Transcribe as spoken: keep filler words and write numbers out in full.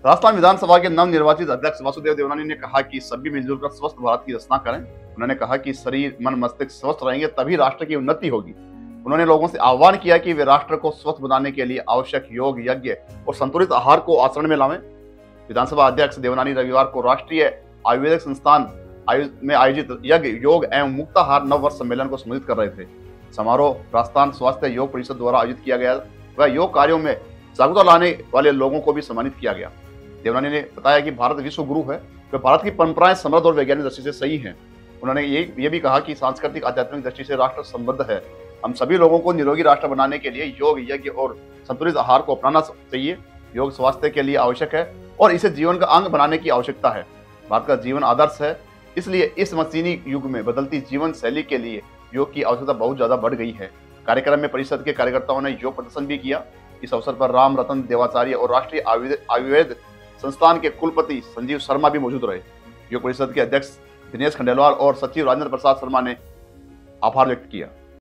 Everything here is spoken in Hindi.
राजस्थान विधानसभा के नवनिर्वाचित अध्यक्ष वासुदेव देवनानी ने कहा कि सभी मिलजुल कर स्वस्थ भारत की रचना करें। उन्होंने कहा कि शरीर, मन, मस्तिष्क स्वस्थ रहेंगे तभी राष्ट्र की उन्नति होगी। उन्होंने लोगों से आह्वान किया कि वे राष्ट्र को स्वस्थ बनाने के लिए आवश्यक योग, यज्ञ और संतुलित आहार को आचरण में लावें। विधानसभा अध्यक्ष देवनानी रविवार को राष्ट्रीय आयुर्वेदिक संस्थान में आयोजित यज्ञ, योग एवं मुक्ताहार नव वर्ष सम्मेलन को संबोधित कर रहे थे। समारोह राजस्थान स्वास्थ्य योग परिषद द्वारा आयोजित किया गया व योग कार्यों में जागरूकता लाने वाले लोगों को भी सम्मानित किया गया। देवनानी ने बताया कि भारत विश्व गुरु है, वे भारत की परंपराएं समृद्ध और वैज्ञानिक दृष्टि से सही हैं। उन्होंने ये ये भी कहा कि सांस्कृतिक आध्यात्मिक दृष्टि से राष्ट्र समृद्ध है। हम सभी लोगों को निरोगी राष्ट्र बनाने के लिए योग, यज्ञ और संतुलित आहार को अपनाना चाहिए। योग स्वास्थ्य के लिए आवश्यक है और इसे जीवन का अंग बनाने की आवश्यकता है। भारत का जीवन आदर्श है, इसलिए इस मशीनी युग में बदलती जीवन शैली के लिए योग की आवश्यकता बहुत ज्यादा बढ़ गई है। कार्यक्रम में परिषद के कार्यकर्ताओं ने योग प्रदर्शन भी किया। इस अवसर पर राम रतन देवाचार्य और राष्ट्रीय आयुर्वेद संस्थान के कुलपति संजीव शर्मा भी मौजूद रहे। योग परिषद के अध्यक्ष दिनेश खंडेलवाल और सचिव राजेंद्र प्रसाद शर्मा ने आभार व्यक्त किया।